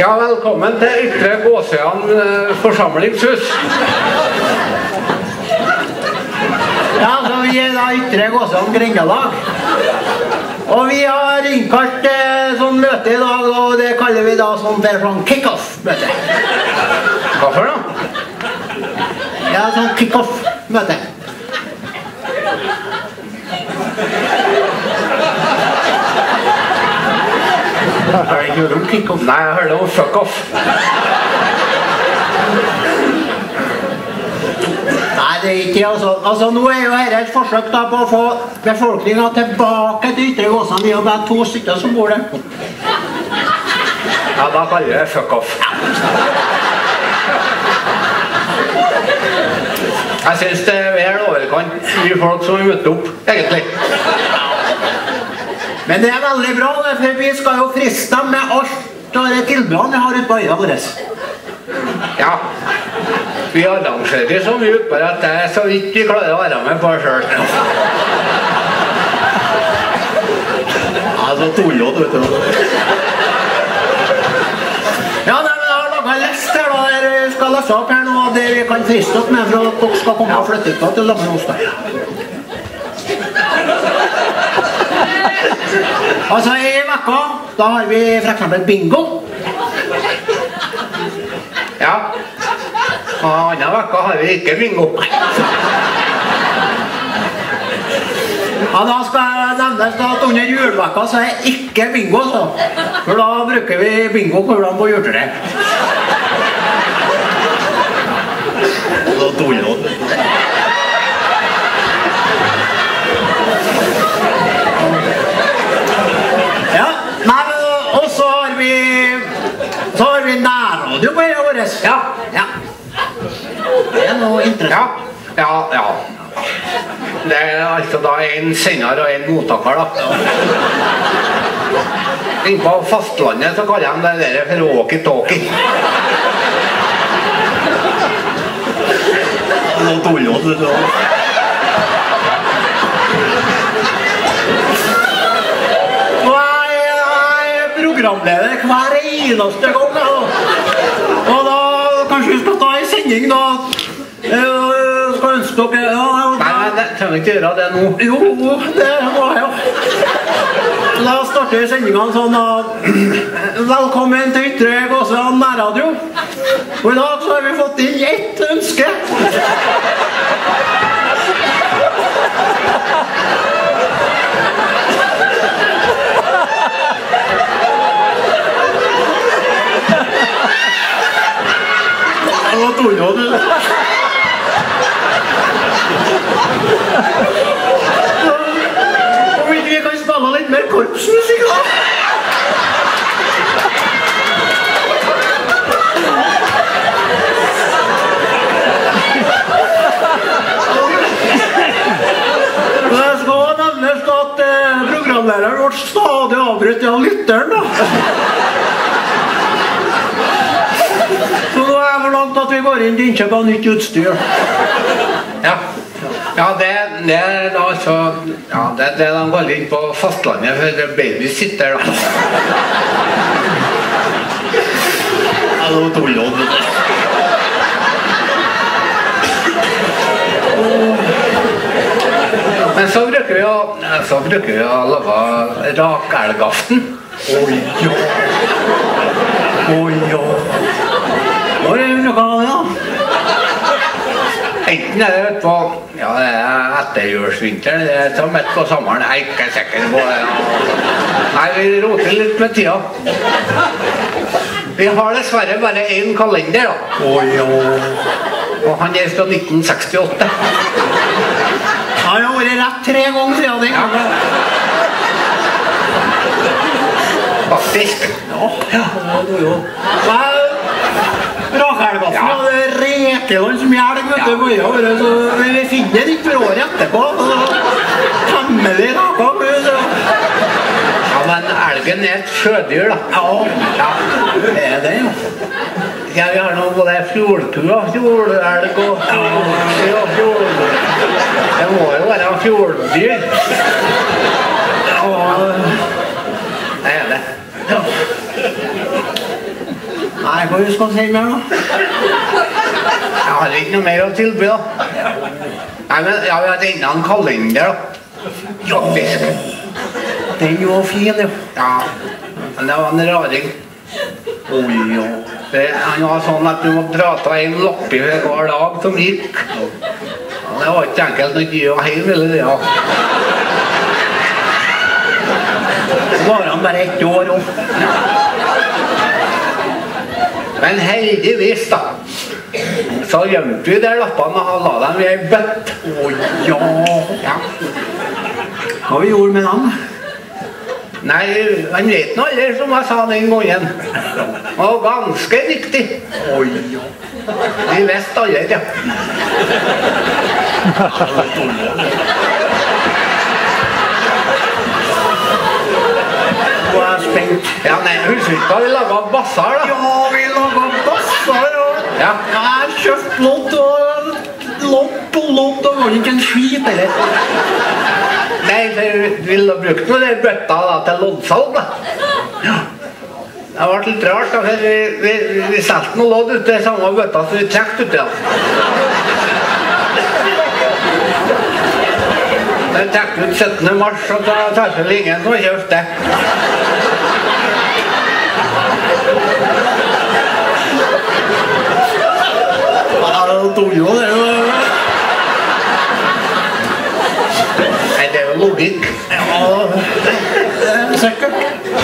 Ja, velkommen til Ytre Gåsøyan forsamlingshus. Ja, så vi da Ytre Gåsøyan Grendalag. Og vi har innkalt sånn møte i dag, og det kaller vi da sånn kick-off-møte. Hva for noe? Ja, sånn kick-off-møte. Har du ikke hørt om kick-off? Nei, jeg hørte om fuck-off. Nei, det er ikke altså nå er jo dette et forsøk da på å få befolkningen tilbake til Ytre Gåsøyan. Vi har bare 2 stykker som bor der. Ja, da kaller jeg det fuck-off. Jeg synes det er vel overkant mye folk som har møtt opp, egentlig. Men det er veldig bra, for vi skal jo friste dem med alt og det tilbudene vi har ute på øya våre. Ja, vi arrangerer så mye utpå at det er så vidt vi klarer å være med på selv. Ja, så tullete, vet du. Ja, men jeg har laget en list her da, jeg skal lese opp her nå, det vi kan friste opp med for at dere skal komme og flytte ut til sammen hos deg. Altså i vekka, da har vi for eksempel bingo. Ja, og annen vekka har vi ikke bingo. Ja, da skal jeg nevnes at under julevekka så er det ikke bingo, så. For da bruker vi bingo hvordan på juletre. Da tuller det. Ja, nei, og så har vi nærradio på øya vårt. Ja. Ja. Det er noe interessant. Ja. Det er altså da en sender og en mottaker da. Inne på fastlandet så kaller de det der for walkie-talkie. Nå tuller du så. Programleder hver eneste gang da. Og da kanskje vi skal ta en sending da. Skal ønske dere Nei, det kan vi ikke gjøre det nå. Jo, det må jeg jo. Da starter vi sendingen sånn da. Velkommen til Ytre Gåsøyan nærradio. Og i dag så har vi fått inn ett ønske. Hva tuller du? Om ikke vi kan spille litt mer korpsmusikk da? Det skal nevnes at programlederen ble stadig avbrutt av lytteren da. Så nå er det for langt at vi går inn til innkjøp av nytt utstyr. Ja, det er da altså, ja, det de går inn på fastlandet for baby sitter da. Ja, det var tullåd. Men så bruker vi å lage rakelgaften. Oi, ja. Hva er det noe av det da? Enten er det på, ja, det er etterjulsvinteren, det er som midt på sommeren, jeg er ikke sikker på det. Nei, vi roter litt med tida. Vi har dessverre bare en kalender da. Og han er fra 1968. Han har vært rett 3 ganger siden den gangen. Faktisk. Ja, det er jo. Rakelgassen, ja. Det er rekeland som hjelg, vet du, på øya våre, så vi finner det ikke for året etterpå. Hemmelig rakel. Ja, men elgen er et sjødyr da. Ja, det er det jo. Ja, vi har nå både fjordkua, fjordelg og fjord. Det må jo være fjorddyr. Det er det. Nei, hva skal du si mer da? Jeg har ikke noe mer å tilby da. Nei, men jeg har enda en kalender da. Faktisk. Den var fin, ja. Ja, men det var en raring. Oi, ja. Han var sånn at du måtte dra til en lappi hver dag som gikk. Det var ikke enkelt når du var hjemme, eller det, ja. Så var han bare 1 år også. Men heldigvis da, så gjemte vi der lappene og la dem i en bøtt. Oi, ja. Ja. Hva vi gjorde med dem? Nei, han vet noe aldri, som jeg sa den gangen. Og ganske riktig. Oi, ja. Vi visste aldri, ja. Nå er jeg spent. Ja, nei, husker ikke hva vi laget bassar da. Ja, vi laget bassar, Ja. Jeg har kjøpt lodd og var ikke en skit, eller? Nei, vi ville brukt noe der bøtta da, til loddsalg da. Ja. Det var litt rart da, for vi selte noe lodd ute i samme bøtta som vi trekte ute da. Den trekte ut 17. mars, og da tar vel ingen som har kjøpt det. Ja, det tog jo det. Nei, det er jo logikk. Ja, det er sikkert.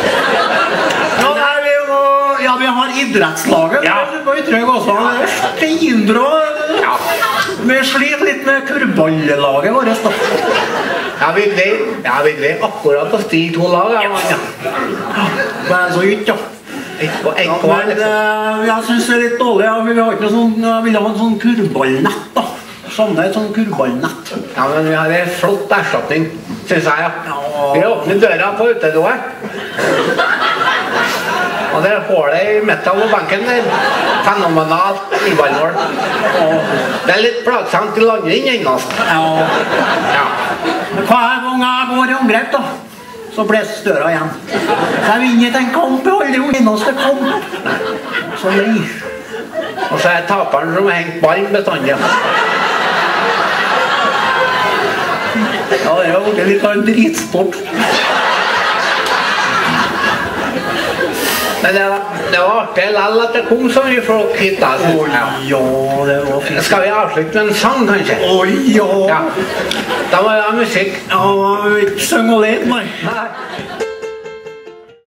Ja, vi har idrettslaget. Ja. På Ytrøy også. Det er steinbra. Ja. Vi sliter litt med kurballelaget vårt da. Ja, vi greier akkurat å stille 2 lag, ja. Det er så ut, ja. Ett på hver, liksom. Jeg synes det er litt dårlig, ja. Vi har ikke noe sånn, jeg vil ha en sånn kurballnett da. Savner et sånn kurballnett. Ja, men vi har en flott erstatning, synes jeg, ja. Ja. Vi åpner døra på utedoet. Og det er hålet i midten av benken der. Fenomenalt urballmål. Det er litt plagsomt til andre inn ennast. Ja. Ja. Men hver gang jeg går i angrep da, så blåser døra igjen. Så jeg vinner ikke en kamp, jeg holder jo eneste kamp. Så lei. Og så er taperen som har hengt ballen bestandig. Ja, det er jo litt av en dritsport. Men det var artig lell at det kom så mye folk hit da. Ja, det var fint. Skal vi avslutte med en sang, kanskje? Oi, ja. Ja. Da må vi ha musikk. Ja, vi vil ikke synge alene, nei. Nei.